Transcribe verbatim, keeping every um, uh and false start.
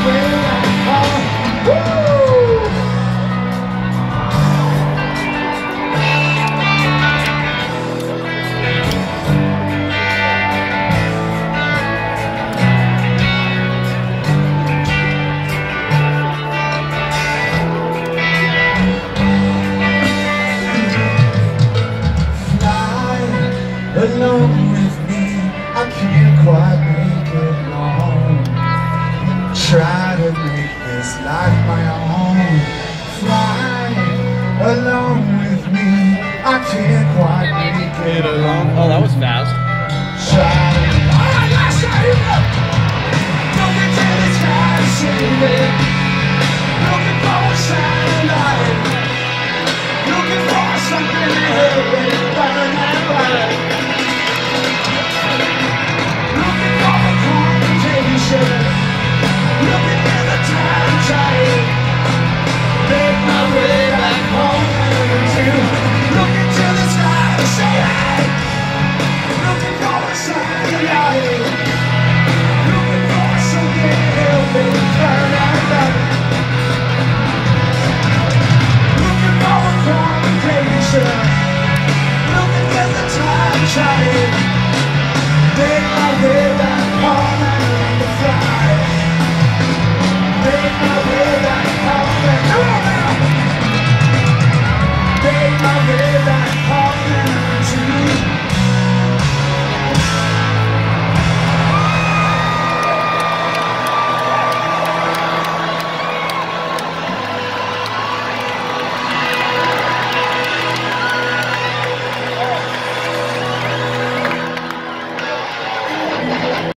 Alone with me, I can't quite make it long. Try to make this life my own. Fly alone with me, I can't quite make it alone. Oh, that was fast.